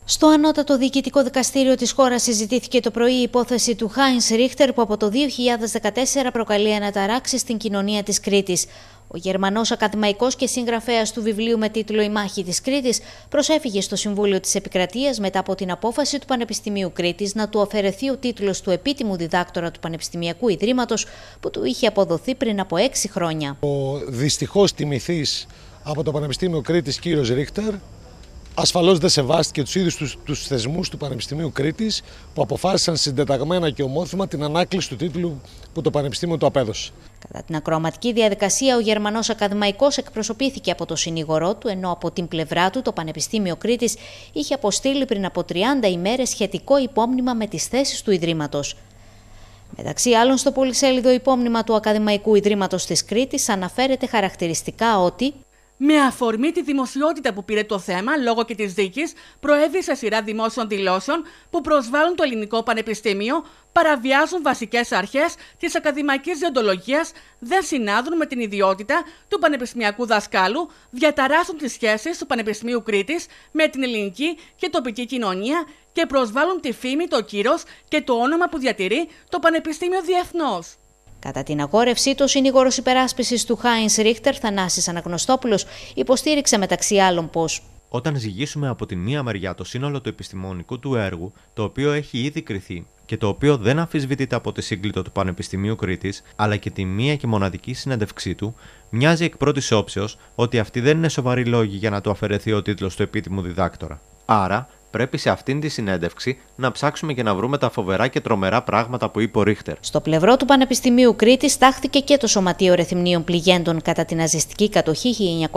Στο Ανώτατο Διοικητικό Δικαστήριο της χώρας συζητήθηκε το πρωί η υπόθεση του Χάινς Ρίχτερ που από το 2014 προκαλεί αναταράξεις στην κοινωνία της Κρήτης. Ο Γερμανός ακαδημαϊκός και συγγραφέας του βιβλίου με τίτλο «Η μάχη της Κρήτης» προσέφυγε στο Συμβούλιο της Επικρατείας μετά από την απόφαση του Πανεπιστημίου Κρήτης να του αφαιρεθεί ο τίτλος του επίτιμου διδάκτορα του Πανεπιστημιακού Ιδρύματος που του είχε αποδοθεί πριν από 6 χρόνια. Ο δυστυχώς τιμηθής από το Πανεπιστήμιο Κρήτης κύριος Ρίχτερ ασφαλώς δεν σεβάστηκε τους ίδιους τους θεσμούς του Πανεπιστημίου Κρήτης που αποφάσισαν συντεταγμένα και ομόθυμα την ανάκληση του τίτλου που το Πανεπιστήμιο του απέδωσε. Κατά την ακροαματική διαδικασία, ο Γερμανός ακαδημαϊκός εκπροσωπήθηκε από το συνήγορό του, ενώ από την πλευρά του το Πανεπιστήμιο Κρήτης είχε αποστείλει πριν από 30 ημέρες σχετικό υπόμνημα με τις θέσεις του Ιδρύματος. Μεταξύ άλλων, στο πολυσέλιδο υπόμνημα του Ακαδημαϊκού Ιδρύματος της Κρήτης αναφέρεται χαρακτηριστικά ότι με αφορμή τη δημοσιότητα που πήρε το θέμα λόγω και της δίκης, προέβη σε σειρά δημόσιων δηλώσεων που προσβάλλουν το Ελληνικό Πανεπιστήμιο, παραβιάζουν βασικές αρχές της ακαδημαϊκής δεοντολογίας, δεν συνάδουν με την ιδιότητα του πανεπιστημιακού δασκάλου, διαταράσσουν τις σχέσεις του Πανεπιστημίου Κρήτης με την ελληνική και τοπική κοινωνία και προσβάλλουν τη φήμη, το κύρος και το όνομα που διατηρεί το Πανεπιστήμιο διεθνώς. Κατά την αγόρευσή του, ο συνήγορος υπεράσπισης του Χάινς Ρίχτερ, Θανάσης Αναγνωστόπουλος, υποστήριξε μεταξύ άλλων πως όταν ζυγίσουμε από την μία μεριά το σύνολο του επιστημονικού του έργου, το οποίο έχει ήδη κριθεί και το οποίο δεν αμφισβητείται από τη σύγκλιτο του Πανεπιστημίου Κρήτης, αλλά και τη μία και μοναδική συνέντευξή του, μοιάζει εκ πρώτης όψεως ότι αυτή δεν είναι σοβαρή λόγη για να του αφαιρεθεί ο τίτλος του επίτιμου διδάκτορα. Άρα, πρέπει σε αυτήν τη συνέντευξη να ψάξουμε και να βρούμε τα φοβερά και τρομερά πράγματα που είπε ο Ρίχτερ. Στο πλευρό του Πανεπιστημίου Κρήτης τάχθηκε και το Σωματείο Ρεθυμνίων Πληγέντων κατά την ναζιστική κατοχή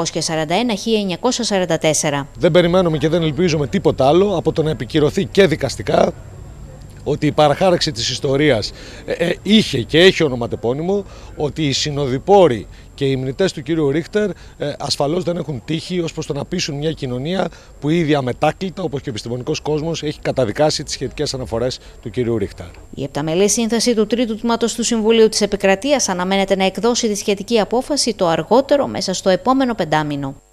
1941-1944. Δεν περιμένουμε και δεν ελπίζουμε τίποτα άλλο από το να επικυρωθεί και δικαστικά ότι η παραχάραξη της ιστορίας είχε και έχει ονοματεπώνυμο, ότι οι συνοδοιπόροι και οι υμνητές του κύριου Ρίχτερ ασφαλώς δεν έχουν τύχει ως προς το να πείσουν μια κοινωνία που ήδη αμετάκλητα, όπως και ο επιστημονικός κόσμος, έχει καταδικάσει τις σχετικές αναφορές του κύριου Ρίχτερ. Η επταμελή σύνθεση του τρίτου τμήματος του Συμβουλίου της Επικρατείας αναμένεται να εκδώσει τη σχετική απόφαση το αργότερο μέσα στο επόμενο πεντάμινο.